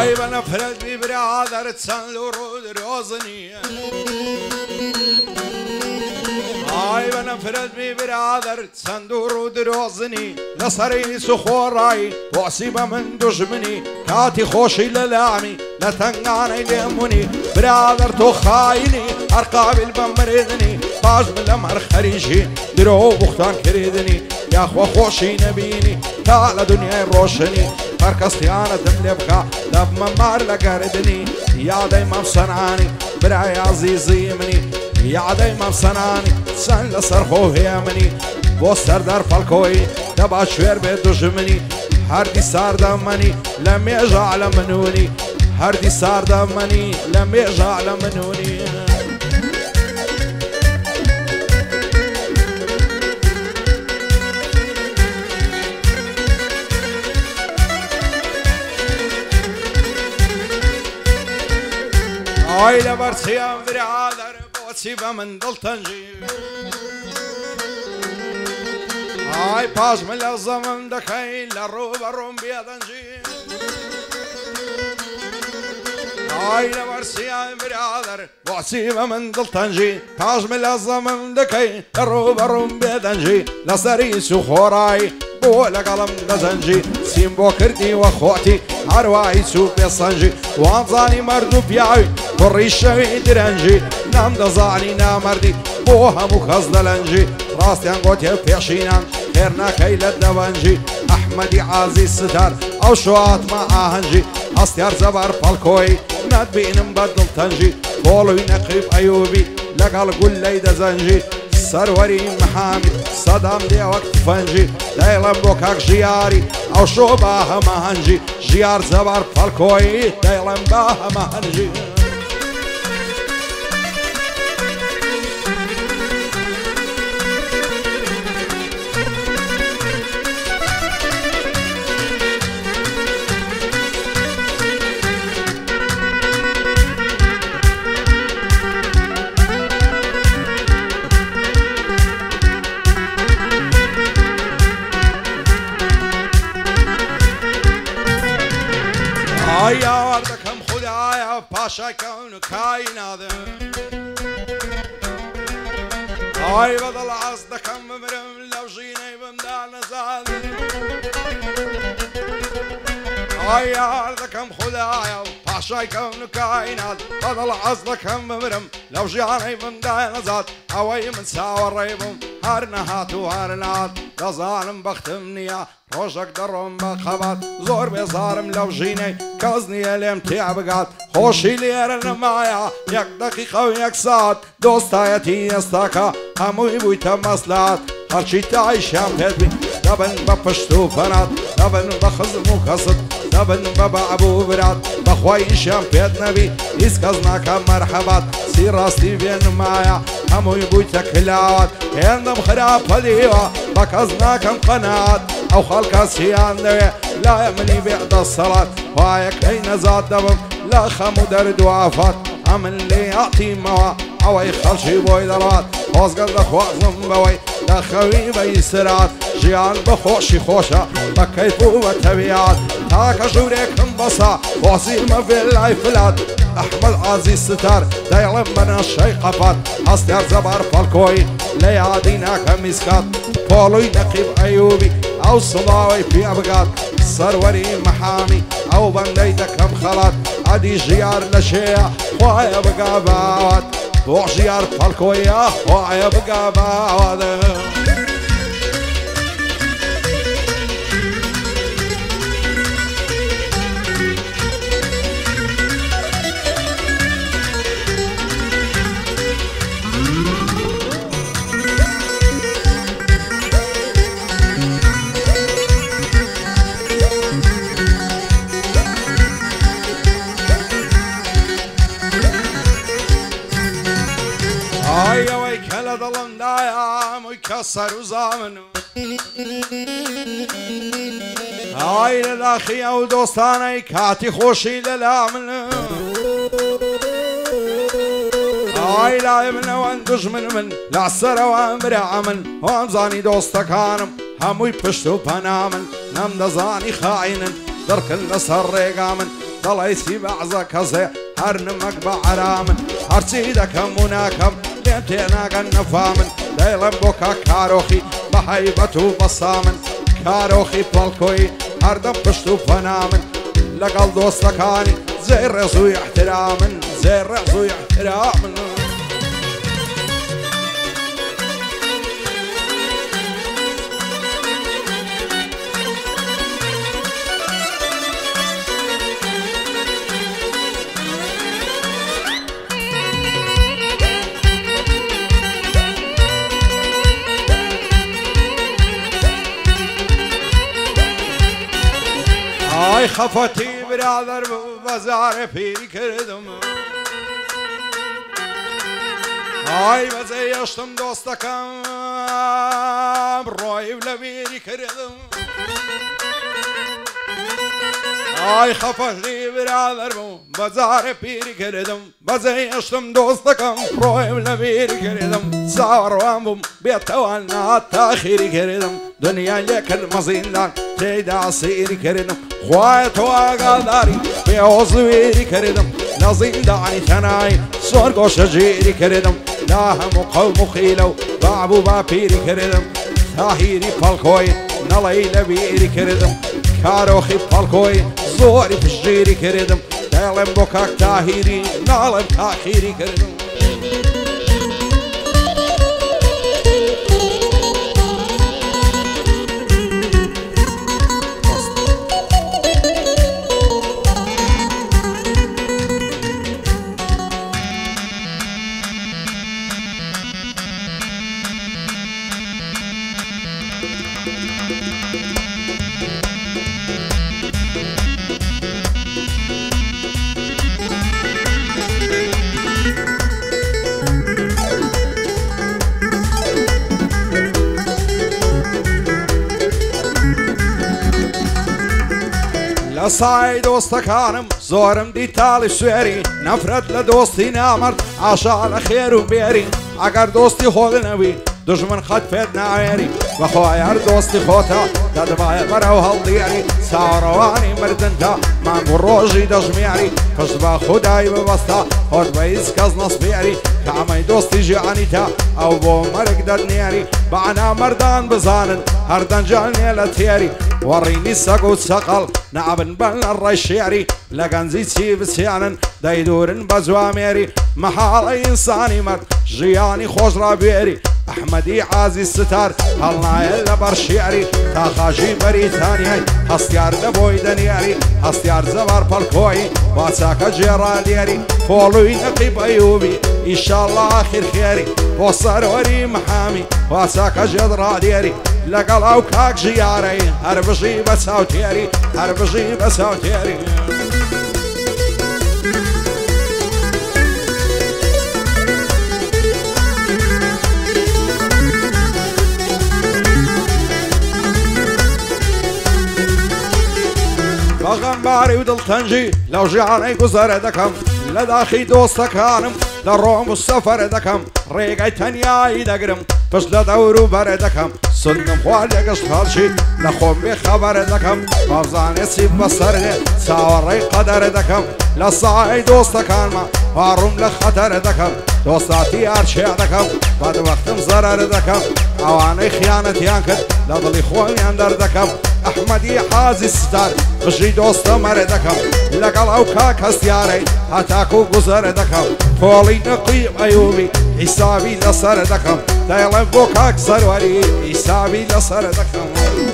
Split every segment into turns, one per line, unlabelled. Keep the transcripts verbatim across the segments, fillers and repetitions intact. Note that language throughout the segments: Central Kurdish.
ئای بە نەفرەتی برادەرت چەند ڕوو درۆزنیە ئای بە نەفرەتی برادەر چەند ڕوو درۆزنی لەسەری سوخۆڕایی بۆسی بە من دوژمنی کاتی خۆشی لە لامی لە تەنگانەی لێمونی برادەر تۆ خاینی هەر قابل بە مردنی پاش من لەم هەر خەریژی درۆ بوختان کردنی یاخوا خۆشی نەبینی تا لە دنیای ڕۆشنی هەر کەس خیانەتم لێ بکە دەبمە مار لە گەردنی یادەی مەفسەنانی برای عەزیزی منی یادەی مەفسەنانی چەند لەسەر خۆ هەیە منی بۆ سەردار پەڵکۆی دەبا شوێر بێ دوژمنی هەردی ساردەمەنی لە مێژە لە منونی هەردی ساردەمەنی لە مێژە لە منونی ئای لەبەر چیان برادەر بۆچی بە من دڵتەنجی ئای پاش من لە زەمن دەکەی لە ڕوو بە ڕووم بێدەنجی ئای لەبەر چیان برادەر بۆچی بە من دڵتەنجی پاش من لە زەمن دەکەی لە ڕوو بە ڕووم بێدەنجی لەسەری سوخۆڕایی بۆ لەگەڵم دەزەنجی سیم بۆ کردی وە خۆتی هەروایی چوو پێسەنجی وانزانی مەرد و پیاوی کوڕی شەوی درەنجی نام دەزانی نامەردی بۆ هەموو کەس دەلەنجی ڕاستیان گۆتێ پێشینان خێر ناکەی لە دەوەنجی ئەحمەدی عازیز ستار ئەو شواتمە ئاهەنجی هەستیار زەبار پەڵکۆی نەتبینم بە دڵتەنجی تۆڵوی نەقیب ئەیوبی لەگەڵ گولەی دەزەنجی سەروەری محامی سەدام دێوەک تفەنجی دەیڵم بۆ کاک ژیاری ئەو شۆ بە هەمەهەنجی ژیار زەبار پەڵکۆی دەیڵم بە هەمەهەنجی ئای یاوەڕ دەکەم خودایە پاشای کەون و کایناتم ئای بەدڵ ئاس دەکەم بمرم لەو ژینەی بمدا نەزان ئای یاوەڕ دەکەم خودایە پاشای کەون و کاینات بەدڵ ئاس دەکەم بمرم لەو ژیانەی بمدا نەزات ئەوەی من چاوەڕێ بووم هەر نەهات و هەر نات دەزانم بەختم نییە ڕۆژێک دەڕۆم بە قەبات زۆر بێزارم لەو ژینەی کەس نییە لێم تێ بگات خۆشی لێرە نەمایە یەک دەقیقە و یەک سات دۆستایەتی ئێستاکە هەمووی بوویتە مەسلات هەرچی تایشیان پێت بی دەبن بە پشت و پەنات دەبن بە خزم و کەست دەبن بە بەعبوو برات بەخوای ئیشیان پێت نەبی هیچ کەس ناکە مەرحەبات سی ڕاستی بێ نمایە هەمووی بوویتە کلاوات هێندم خراپە دیوە بە کەس ناکەم قەنات ئەو خەڵکە چیان دەوێ لایە منی بێدە سەڵات وایەکەی نەزات دەبم لە خەم و دەرد و ئافات ئەمن لێ هاتیمەوە ئەوەی خەڵکی بۆی دەڕات خۆزگەر دەخوازم بەوەی دەخەوی بەی سرات ژیان بە خۆشی خۆشە بە کەیف و بە تەبیات تاکە ژوورێکم بەسا بۆسیمە بێ لای فلات ئەحمەد عازیز ستار دەیڵم بە نەشەی قەپات هەستیار زەبار پەڵکۆی لە یادی ناکە میسکات پۆڵوی نەقیب ئەیوبی ئەو سڵاوی پێ بگات سەروەری محامی ئەو بەندەی دەکەم خەڵات ئەدی ژیار لە شێە خوایە بگا باوات بۆ ژیار پەڵکۆیە خوایە بگا باوات ئای ئەوەی کە لە دڵمدایە هەمووی کە سەر و زامن ئای لە داخی ئەو دۆستانەی کاتی خۆشی لەلا من ئای لای منەوەن دوژمن من لەسەرەوە برا من وامزانی دۆستەکانم هەمووی پشت و پەنا من نەم دەزانی خاینن دەڕکن لەسەر ڕێگا من دەڵێسی بەعزە کەسێ هەر نمەک بە عرامن هەرچی دەکەم و ناکەم لێم تێناگەن نەفامن دەیڵم بۆ کاک کارۆخی بە هەیبەت و بەسامن کارۆخی پەڵکۆی هەردەم پشت و پەنامن لەگەڵ دۆستەکانی زێ ڕێز و احترامن زێ ڕێز و احترامن ئای خەفەتی برادەر بەزارێ پیری کردم ئای بەجێ هێشتم دۆستەکەم ڕۆی لە بیری کردم ئای خەفەتی برادەر بوو بەجارێ پیری کردم بەجێ هێشتم دۆستەکەم ڕۆی لە بیری کردم چاوەڕوان بووم بێتەوە نات تاخیری کردم دنیا لێکردمە زیندان تێیدا سیری کردم خوای تۆ ئاگاداری بێهۆزوێری کردم لە زیندانی تەنایی زۆر گۆشەگیری کردم لا هەموو قەوم و خیلە و بابوو باپیری کردم تاهیری پەڵکۆی نەڵەی لە بیری کردم کارۆخی پەڵکۆی زۆری پشتگیری کردم دەڵێم بۆ کاک تاهیری ناڵێم تاخیری کردم سای دۆستەکانم زۆرم دیتاڵی سوێری نەفرەت لە دۆستی نامەرد ئاشا لە خێر و بێری ئەگەر دۆستی خۆڵنەوی دژمن خەت پێت ناوێری بەخوای هەر دۆستی خۆتە دەدبایە بەرەو هەڵدیێری چاوەڕەوانی مردنتە مانگ و ڕۆژی دەژمێری پشت بە خودای ببەستە خۆت بە هیچ کەس نەسپێری کامەی دۆستی ژیانیتە ئەو بۆ مەرگ دەدنێری بەعنا مەردان بزانن هەردەنجان نێ لە تێری وەڕینی سەگ و چەقەڵ نابن بەن لە ڕێی شێری لە گەنجی چی بچیانن دەیدورن بە جوامێری مەحاڵەی ئینسانی مرد ژیانی خۆشڕابێری ئەحمەدی عازی ستار هەڵنایە لە بەر شێری تا خاژی بەریتانیای هەستیار دەبۆی دەنیاری هەستیار زەبار پەڵکۆی با چاکە جێڕالێری پۆڵووی نەقی بەیوبی ئیشاڵڵا ئاخر خێری بۆ سەرۆری مەحامی با چاکە ژێدڕالێری لەگەڵ ئەو کاک ژیارەی هەر بژی بە چاوتێری هەر بژی بە چاوتێری بەغەمباری و دڵتەنجی لەو ژیانەی گوزەرە دەکەم لە داخی دۆستەکانم لە ڕۆم و سەفەرە دەکەم ڕێگای تەنیایی دەگرم پشت لە دەور و بەرە دەکەم سندم خوا لێگەشت هەڵشی لە خۆم بێ خەبەرە دەکەم بابزانێتی بەسەرێ چاوەڕێی قەدەرە دەکەم لە سای دۆستەکانمە هاڕوم لە خەتەرە دەکەم دۆستاتی ئارچێ دەکەم بەدوەختم زەرەرە دەکەم ئەوانەی خیانەتیان کرد لە دڵی خۆمیان دەردەکەم ئەحمەدی حازی ستار بژی دۆستە مەرە دەکەم لەگەڵ ئەو کاک هەستیارەی هەتاکو و گوزەرە دەکەم پۆڵی نەقی ئەیوبی حیسابی لەسەرە دەکەم دەیڵێم بۆ کاک سەروەری حیسابی لەسەرە دەکەم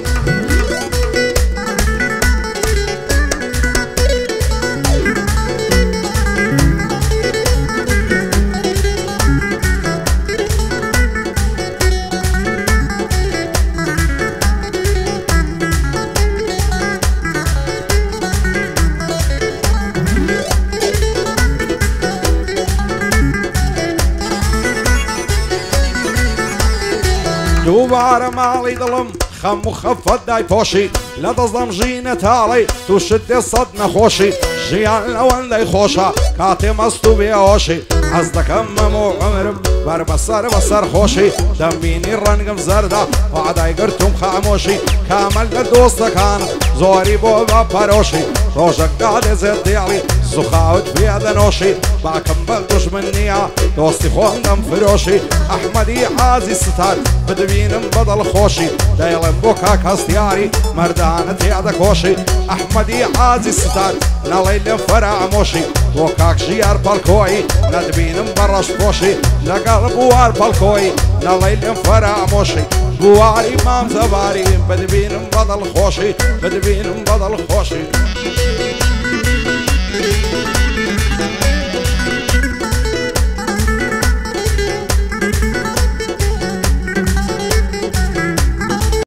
دووبارە ماڵی دڵم خەم و خەفەت دای پۆشی لە دەستدەم ژینە تاڵی تووشت دێ سەد نەخۆشی ژیان ئەوەندەی خۆشە کاتێ مەست و بێهۆشی حەز دەکەم مەموو عمرم بەر بەسەر بەسەر خۆشی دەمبینی ڕەنگم زەردە وعدای گرتوم خامۆشی کامەل لە دۆستەکانم زۆری بۆ بە پەرۆشی ڕۆژە گادێ زێت دیاڵی زوخاوت بێدەنۆشی باکەم بەل دوژمن نییە دۆستی خۆم دەم فرۆشی ئەحمەدی حازی ستار بدبینم بەدڵ خۆشی دەیڵێم بۆ کاک هەستیاری مەردانە تێدەکۆشی ئەحمەدی حازی ستار نەڵێ لێم فەرامۆشی بۆ کاک ژیار پەڵکۆی نەدبینم بە ڕەشپۆشی لەگەڵ بوار پەڵکۆی نەڵێ لێم فەرامۆشی بواری مام زەواری بدبینم بەدڵ خۆشی بدبینم بەدڵ خۆشی